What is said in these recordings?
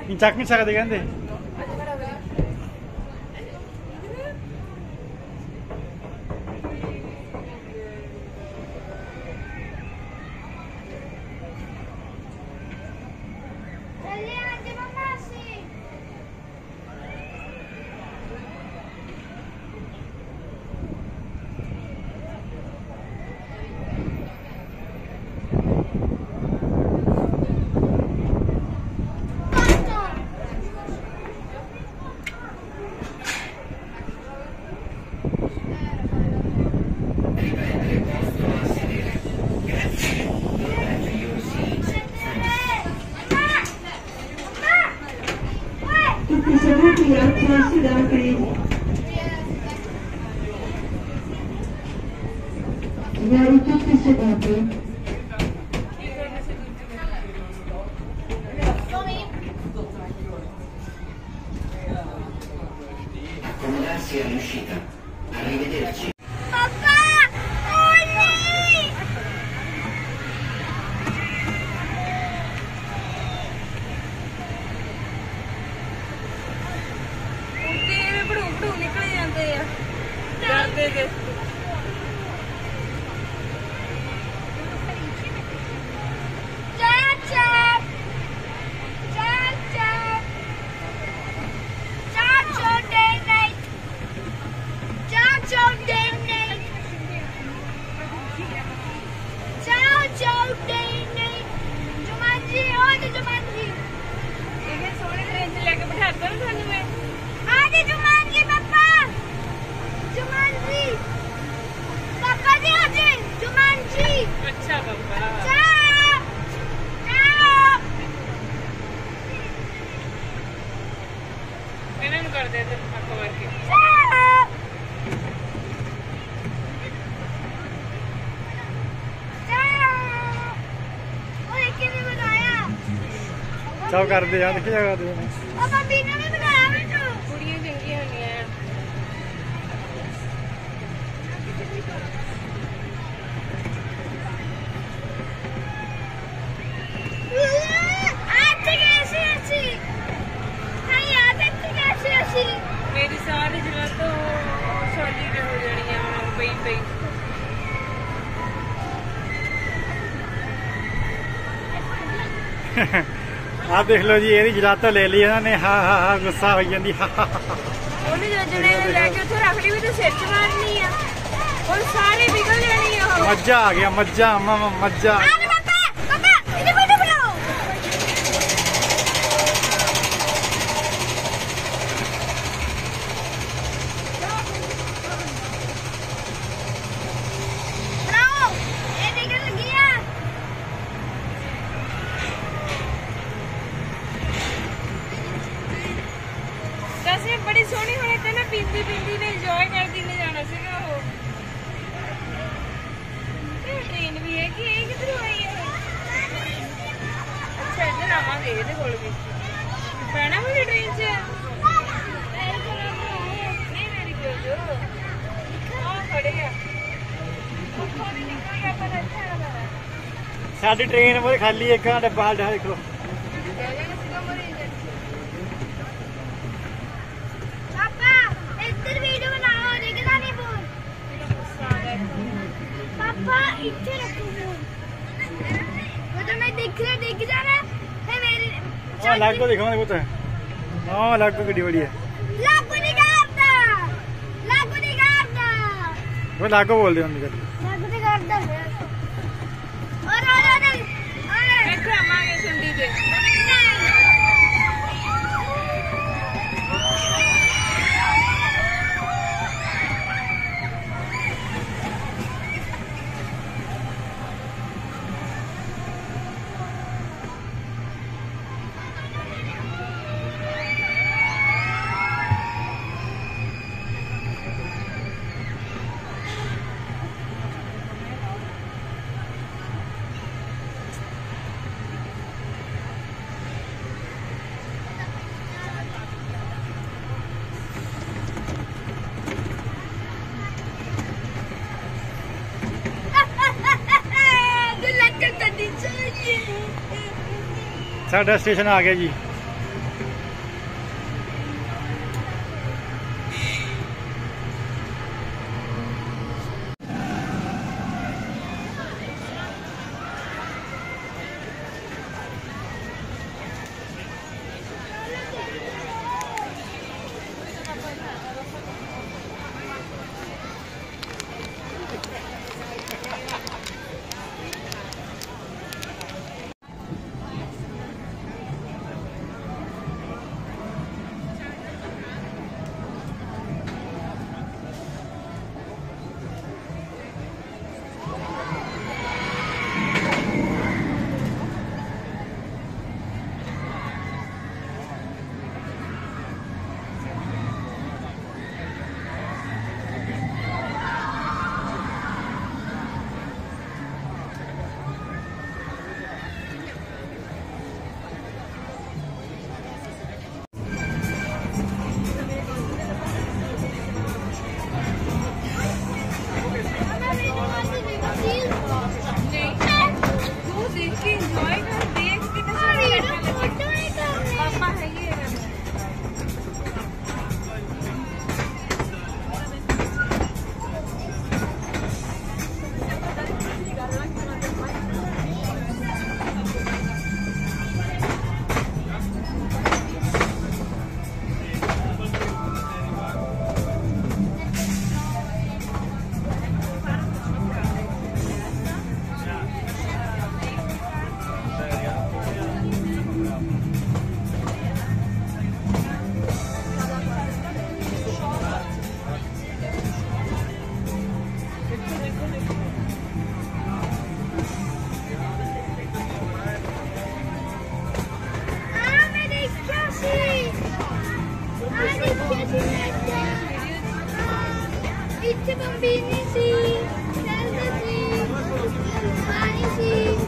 ਚੱਕ ਨਹੀਂ ਸਕਦੇ ਕਹਿੰਦੇ। Accomodarsi all'uscita. Arrivederci. चल कर दे यार, देखी जगह दे पापा बिना भी बनाया बेटो कुड़ियां चंगियां होंदियां मेरी सारी जगह तो सॉलिड हो जानी है पई पई। आ देख लो जी, ये जलाता ले ली इन्होंने। हाँ हाँ हाँ गुस्सा हो जाती। मज्जा आ गया, मज्जा मज्जा। बड़ी सोहनी होने थे ना, पींदी पींदी ने एंजॉय करती ने जाना सीगा। वो ट्रेन भी है कि ये किधर आई है? अच्छा इधर आवांगे ਇਹਦੇ ਕੋਲ ਵੀ ਪੈਣਾ ਮੇਰੀ ट्रेन च। नहीं मेरी कोल जो हां खड़े आ ਉੱਥੋਂ ਦੀ ਨਿਕਲ ਗਿਆ ਪਰ ਅੱਛਾ ਲਗਾ। साडी ट्रेन वो खाली एक डब्बा देखो। इत्थे रखो वो तो मैं दिख जाना है मेरे। हां लागो देखो ना पुत। हां लागो गड्डी बड़ी है। लागो नहीं करता वो लागो बोल दे उन्हें गड्डी लागो नहीं करता। और ਇੱਥੇ ਆਵਾਂਗੇ ਸੁੰਡੀ ਤੇ। साडा स्टेशन आ गया जी। ਇੱਥੇ ਬੰਬੀਨੀ ਸੀ ਚੱਲਦਾ ਸੀ ਪਾਣੀ ਸੀ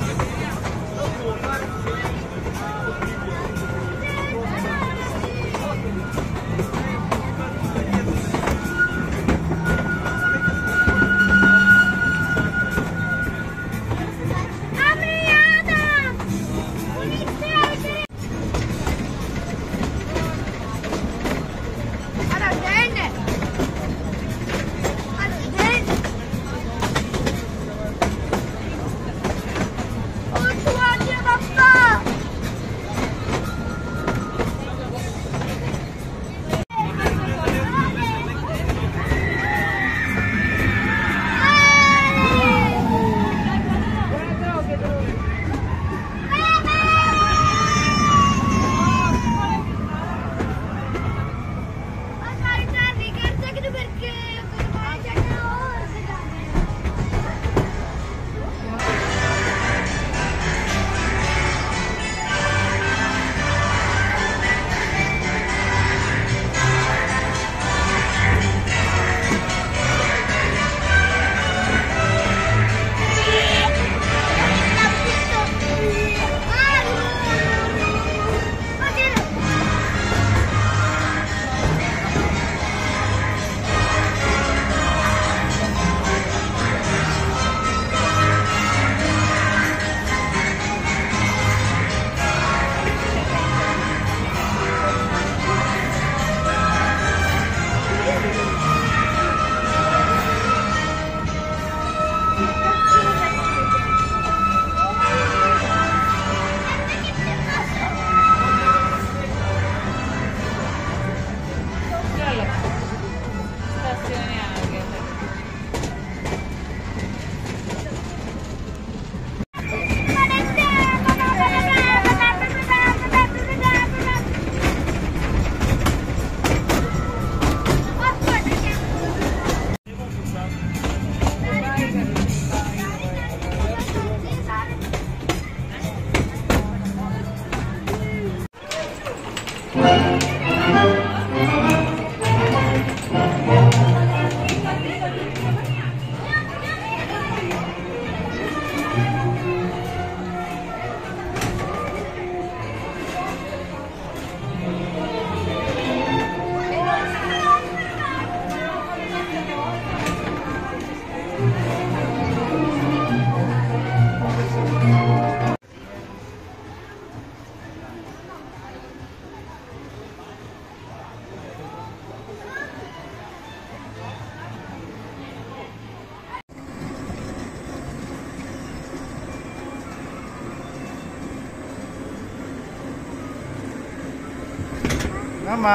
मामा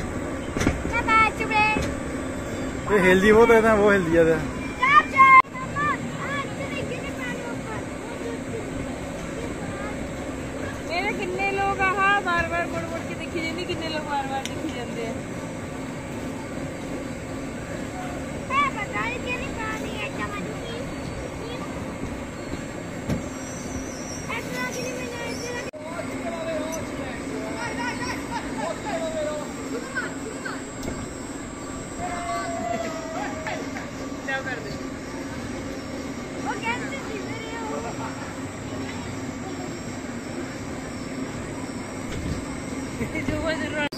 ये हेल्दी बहुत है ना, वो हेल्दी है मेरे किन्ने लोग हाँ बार बार मुड़ मुड़ के देखी जाती, किन्ने लोग बार बार देखी जाते हैं। जो वो जरूर